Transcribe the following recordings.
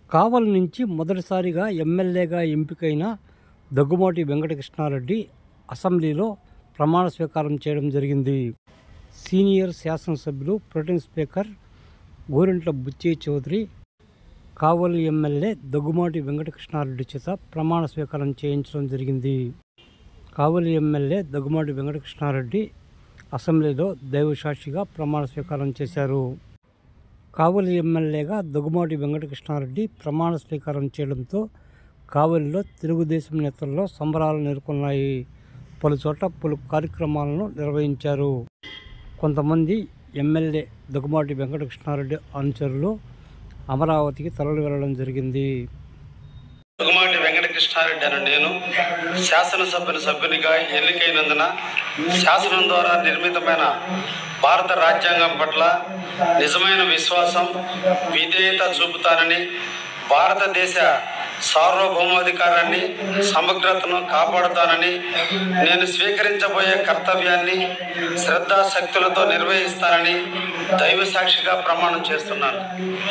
కావలి నుంచి మొదటిసారిగా ఎమ్మెల్యేగా ఎంపికైన దగ్గుమాటి వెంకటకృష్ణారెడ్డి అసెంబ్లీలో ప్రమాణ స్వీకారం చేయడం జరిగింది. సీనియర్ శాసనసభ్యులు pro tem speaker Gorantla Butchaiah Chowdary Kavali MLA Daggumati Venkatakrishnareddy చేత ప్రమాణ స్వీకారం చేయించడం జరిగింది. కావలి ఎమ్మెల్యే దగ్గుమాటి వెంకటకృష్ణారెడ్డి అసెంబ్లీలో దైవసాక్షిగా ప్రమాణ స్వీకారం చేశారు. కావలి ఎమ్మెల్యేగా దగ్గుమాటి వెంకటకృష్ణారెడ్డి ప్రమాణ స్వీకారం చేయడంతో కావలిలో తెలుగుదేశం నేతల్లో సంబరాలు నెలకొన్నాయి. పలుచోట్ల పలు కార్యక్రమాలను నిర్వహించారు. కొంతమంది ఎమ్మెల్యే దగ్గుమాటి వెంకటకృష్ణారెడ్డి అనుచరులు అమరావతికి తరలి వెళ్లడం జరిగింది. దగ్గుమాటి వెంకటకృష్ణారెడ్డి అనే నేను సభ్యునిగా ఎన్నికైనందున శాసనం ద్వారా నిర్మితమైన భారత రాజ్యాంగం పట్ల నిజమైన విశ్వాసం, విధేయత చూపుతానని, భారతదేశ సార్వభౌమాధికారాన్ని, సమగ్రతను కాపాడుతానని, నేను స్వీకరించబోయే కర్తవ్యాన్ని శ్రద్ధాశక్తులతో నిర్వహిస్తానని దైవ సాక్షిగా ప్రమాణం చేస్తున్నాను.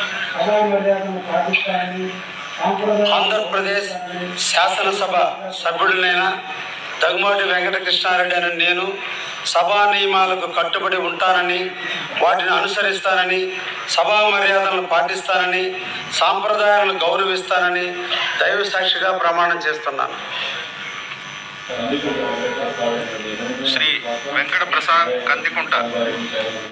ఆంధ్రప్రదేశ్ శాసనసభ సభ్యుడినైన దగ్గుమాటి వెంకటకృష్ణారెడ్డి అని నేను సభా నియమాలకు కట్టుబడి ఉంటానని, వాటిని అనుసరిస్తానని, సభా మర్యాదలను పాటిస్తానని, సాంప్రదాయాలను గౌరవిస్తానని దైవ సాక్షిగా ప్రమాణం చేస్తున్నాను. శ్రీ వెంకట ప్రసాద్ కందికుంట.